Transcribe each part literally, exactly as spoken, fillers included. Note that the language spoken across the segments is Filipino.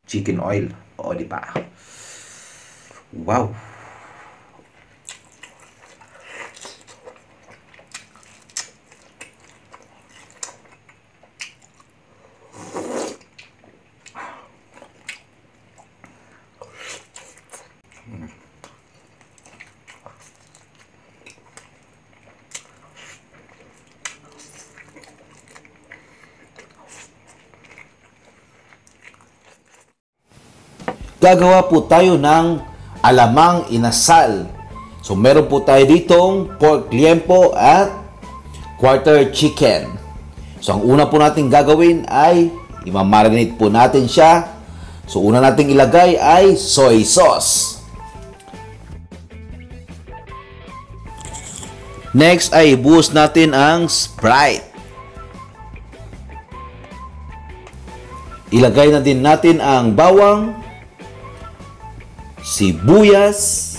chicken oil. O, di ba? Wow! Gagawa po tayo ng alamang inasal. So, meron po tayo ditong pork liempo at quarter chicken. So, ang una po natin gagawin ay imamarinate po natin siya. So, una nating ilagay ay soy sauce. Next ay ibuhos natin ang Sprite. Ilagay na din natin ang bawang, sibuyas,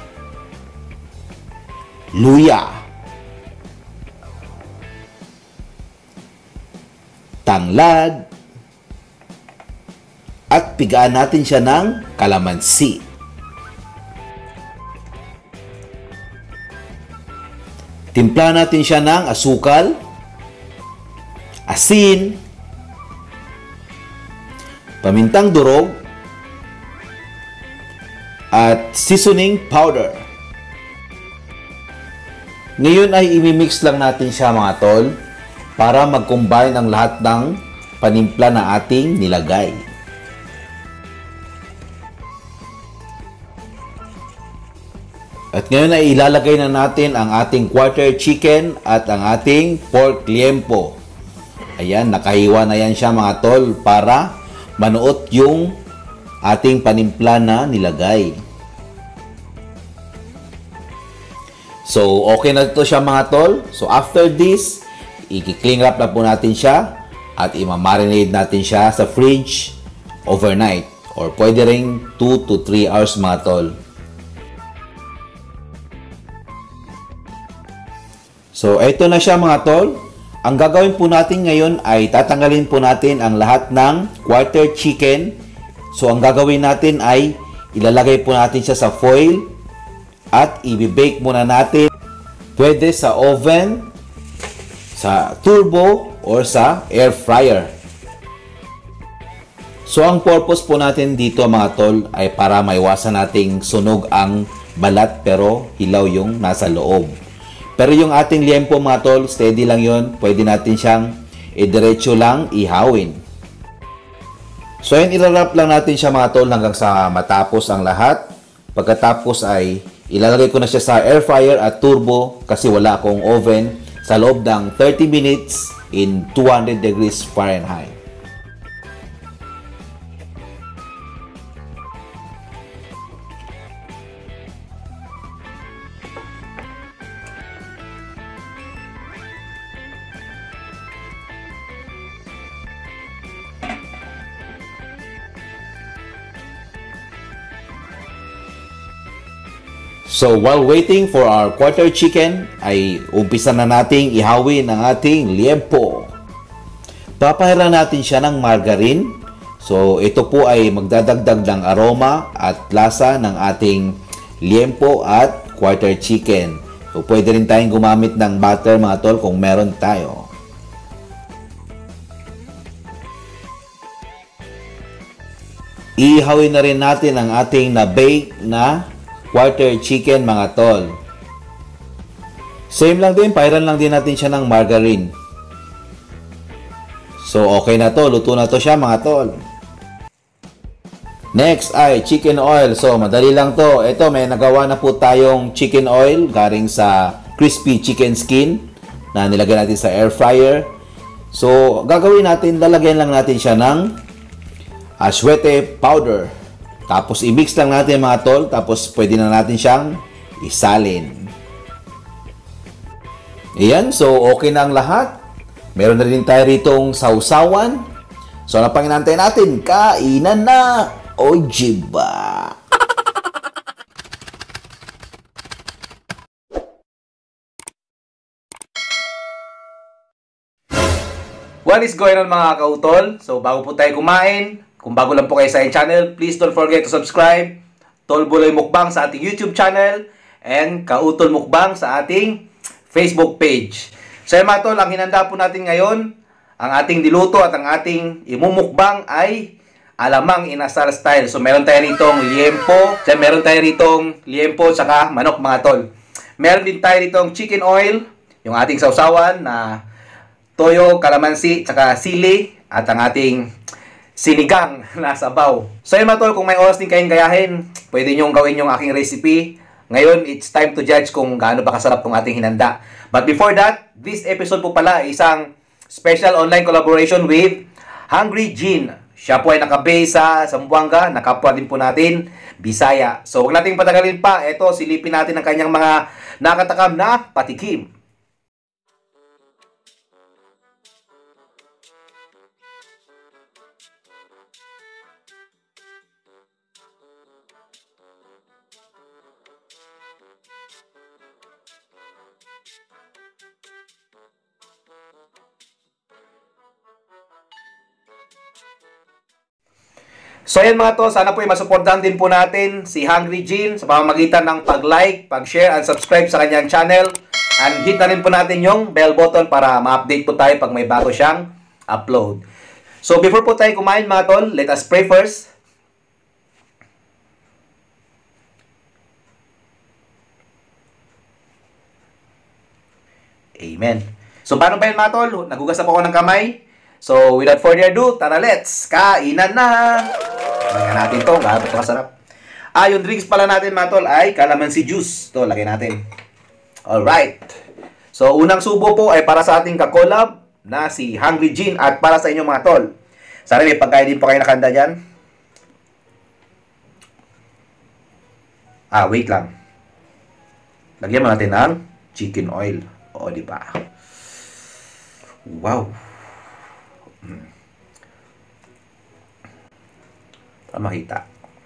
luya, tanglad, at pigaan natin siya ng kalamansi. Timpla natin siya ng asukal, asin, pamintang durog, at seasoning powder. Ngayon ay imimix lang natin siya mga tol para mag-combine ang lahat ng panimpla na ating nilagay. At ngayon ay ilalagay na natin ang ating quarter chicken at ang ating pork liempo. Ayan, nakahiwa na yan siya mga tol para manuot yung ating panimpla na nilagay. So, okay na ito siya mga tol. So, after this, i-cling wrap na po natin siya at imamarinate natin siya sa fridge overnight or pwede ring two to three hours mga tol. So, ito na siya mga tol. Ang gagawin po natin ngayon ay tatanggalin po natin ang lahat ng quarter chicken. So, ang gagawin natin ay ilalagay po natin siya sa foil at i-bake muna natin. Pwede sa oven, sa turbo, or sa air fryer. So, ang purpose po natin dito mga tol ay para maiwasan nating sunog ang balat pero hilaw yung nasa loob. Pero yung ating liempo mga tol, steady lang yon. Pwede natin siyang i-diretso lang ihawin. So, yun, ilalap lang natin siya mga tol hanggang sa matapos ang lahat. Pagkatapos ay ilalagay ko na siya sa air fryer at turbo kasi wala akong oven sa loob ng thirty minutes in two hundred degrees Fahrenheit. So, while waiting for our quarter chicken, ay umpisa na nating ihawin ang ating liempo. Papahiran natin siya ng margarine. So, ito po ay magdadagdag ng aroma at lasa ng ating liempo at quarter chicken. So, pwede rin tayong gumamit ng butter mga tol kung meron tayo. Ihawin na rin natin ang ating na-bake na quarter chicken mga tol. Same lang din, pahiran lang din natin siya ng margarine. So, okay na to. Luto na to siya mga tol. Next ay chicken oil. So, madali lang to. Ito, may nagawa na po tayong chicken oil galing sa crispy chicken skin na nilagay natin sa air fryer. So, gagawin natin, lalagyan lang natin siya ng aswete powder. Tapos, i-mix lang natin mga tol. Tapos, pwede na natin siyang isalin. Ayan. So, okay na ang lahat. Meron na rin tayo ritong sausawan. So, ano pang inantay natin? Kainan na! O, jiba! What is going on mga kautol? So, bago po tayo kumain, Kung bago lang po kayo sa aking channel, please don't forget to subscribe. Tol Buloy Mukbang sa ating YouTube channel and Kautol Mukbang sa ating Facebook page. So yan mga tol, ang hinanda po natin ngayon, ang ating diluto at ang ating imumukbang ay alamang inasal style. So meron tayo ritong liempo, so, meron tayo ritong liempo saka manok mga tol. Meron din tayo ritong chicken oil, yung ating sausawan na toyo, kalamansi, saka sili at ang ating sinigang na sabaw. So yun mga tol, kung may oras din kayong gayahin, pwede nyo gawin yung aking recipe. Ngayon, it's time to judge kung gaano ba kasarap tong ating hinanda. But before that, this episode po pala ay isang special online collaboration with Hungry Gene. Siya po ay naka-base sa Zamboanga, nakapwa din po natin, Bisaya. So huwag nating patagalin pa, ito silipin natin ang kanyang mga nakatakam na patikim. So ayan mga to, sana po ay masuportahan din po natin si Hungry Gene sa pamamagitan ng pag-like, pag-share, and subscribe sa kanyang channel. And hit na rin po natin yung bell button para ma-update po tayo pag may bago siyang upload. So before po tayo kumain mga tol, let us pray first. Amen. So paano ba yun mga tol? Nagugas na po ako ng kamay. So without further ado, tara let's kainan na! Lagyan natin to, gaano ito kasarap. Ah, yung drinks pala natin mga tol ay calamansi juice. Ito, lagyan natin. Alright. So, unang subo po ay para sa ating kakolab na si Hungry Gene at para sa inyo mga tol. Sana may pagkain din po kayo nakanda dyan. Ah, wait lang. Lagyan mo natin ng chicken oil. O, di ba? Wow. Hmm. Para makita.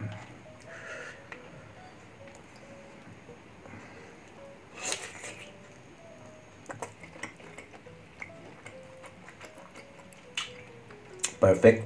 Perfect.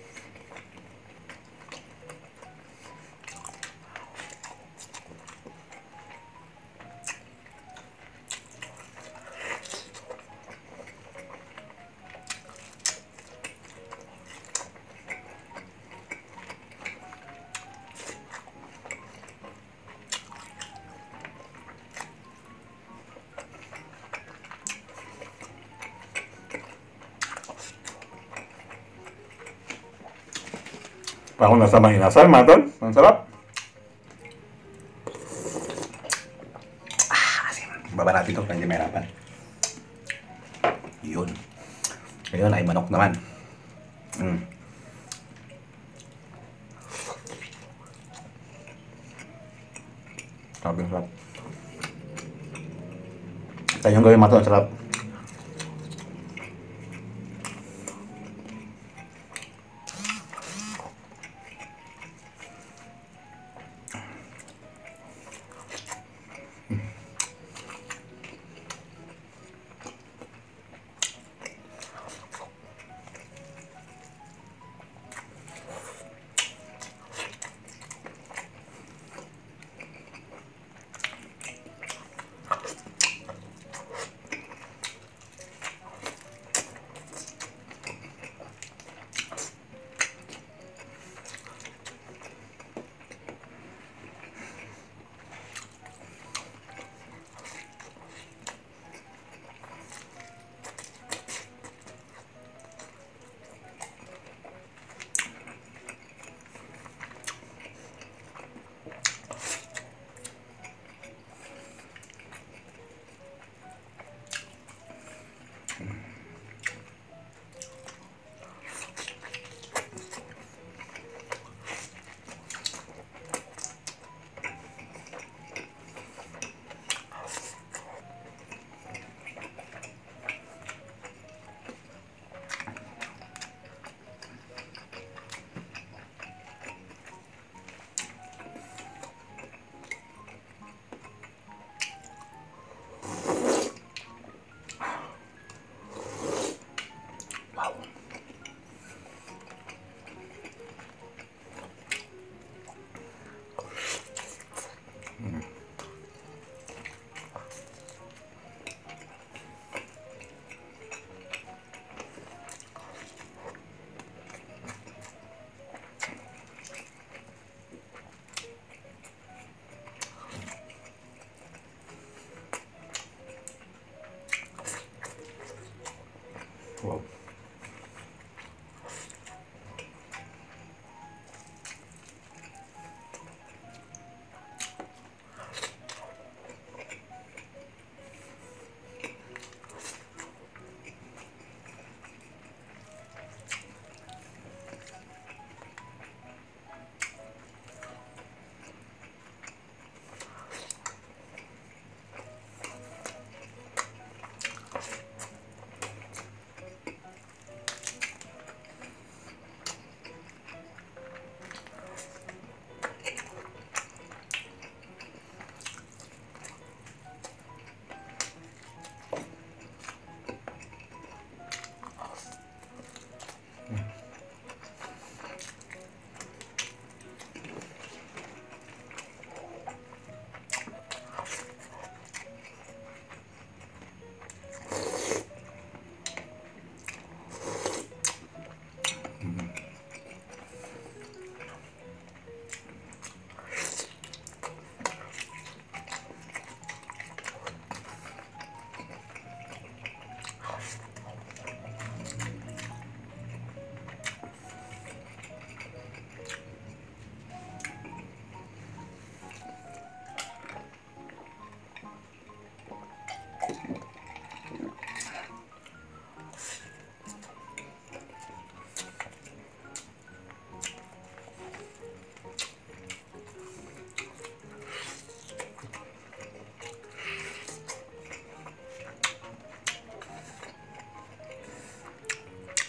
Ako nasa mahinasal, mga tol. Ang sarap. Ah, asin. Baba natin ito, hindi mahirapan. Yun. Ngayon ay manok naman. Mm. Sabi ang sarap. Ito yung gawin mga tol, ang sarap.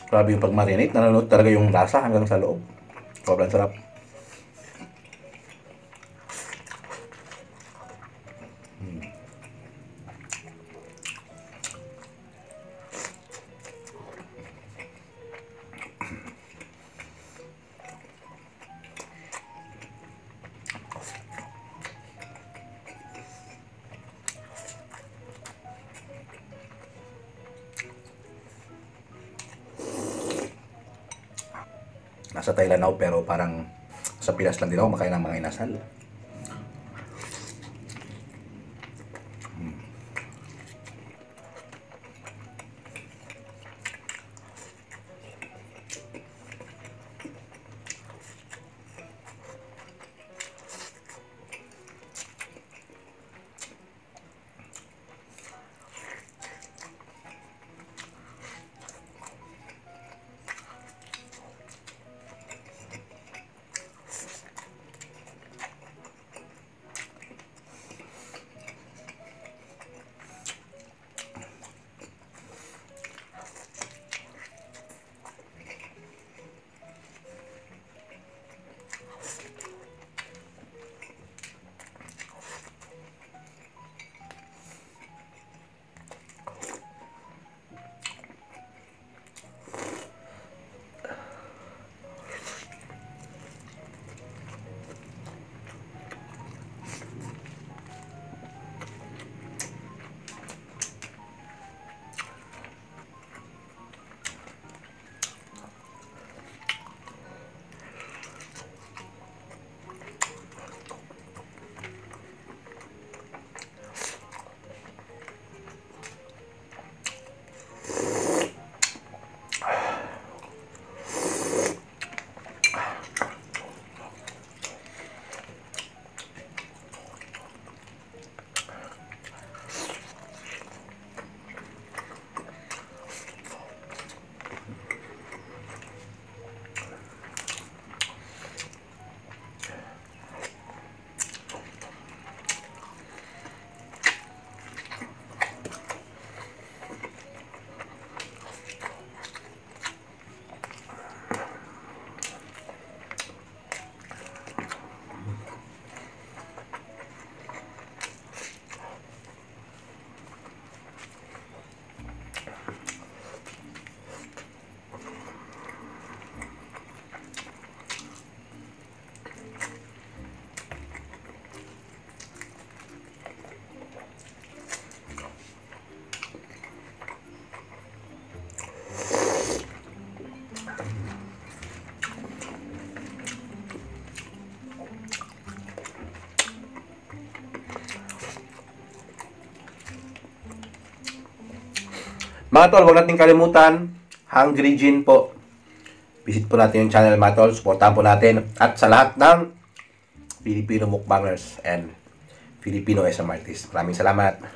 Grabe yung pag-marinate. Nanonood talaga yung lasa hanggang sa loob. Sobrang sarap. Nasa Thailand ako pero parang sa Pinas lang din ako makain ng mga inasal. Mga tol, huwag natin kalimutan, Hungry Gin po. Visit po natin yung channel mga tol, supportahan po natin. At sa lahat ng Filipino mukbangers and Filipino S M artists. Maraming salamat.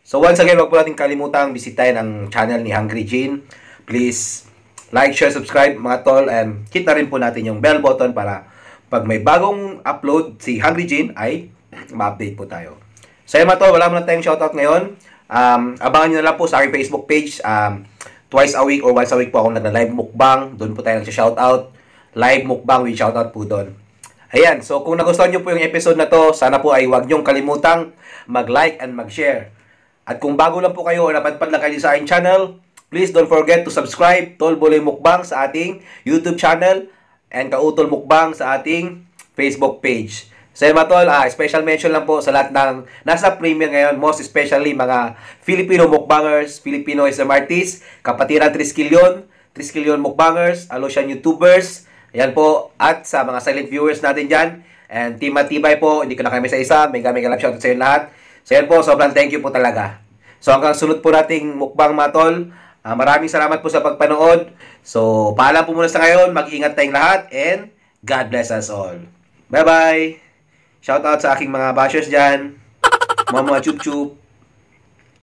So once again, wag po natin kalimutang bisitahin ang channel ni Hungry Gene. Please like, share, subscribe mga tol, and hit na rin po natin yung bell button para pag may bagong upload si Hungry Gene ay ma-update po tayo. So yun mga tol, wala mo na tayong shoutout ngayon. Um, abangan nyo na lang po sa aking Facebook page. Um, twice a week or once a week po ako nagla-live mukbang. Doon po tayo nagsha-shoutout. Live mukbang with shoutout po doon. Ayan, so kung nagustuhan nyo po yung episode na to, sana po ay huwag nyong kalimutang mag-like and mag-share. At kung bago lang po kayo o napadpad lang kayo sa aking channel, please don't forget to subscribe Tol Buloy Mukbang sa ating YouTube channel and Kautol Mukbang sa ating Facebook page. So yun mga tol, ah, special mention lang po sa lahat ng nasa premiere ngayon, most especially mga Filipino mukbangers, Filipino S M artists, kapatiran Triskelion, Triskelion mukbangers, Alosian YouTubers, ayan po, at sa mga silent viewers natin dyan, and Team Matibay po, hindi ko na kami sa isa, may kami kalap shoutout sa inyo lahat. So yan po, sobrang thank you po talaga. So hanggang sunod po nating mukbang mga tol, ah, maraming salamat po sa pagpanood. So paalam po muna sa ngayon, mag-ingat tayong lahat, and God bless us all. Bye-bye! Shoutout sa aking mga bashers dyan. Mga mga chup-chup.